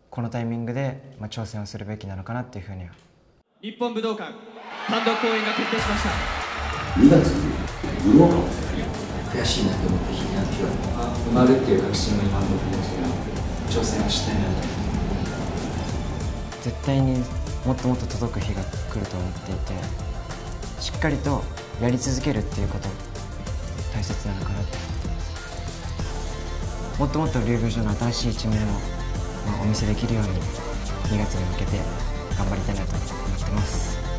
このタイミングで、挑戦をするべきなのかなっていうふうには。 日本武道館単独公演が決定しました。 2月に武道館を作ります。 悔しいなと思った日が埋まるっていう確信が今の僕たちが挑戦をしたいなと。 絶対にもっともっと届く日が来ると思っていて、しっかりとやり続けるっていうこと大切なのかなって思ってます。もっともっと竜宮城の新しい一面を、お見せできるように2月に向けて頑張りたいなと思ってます。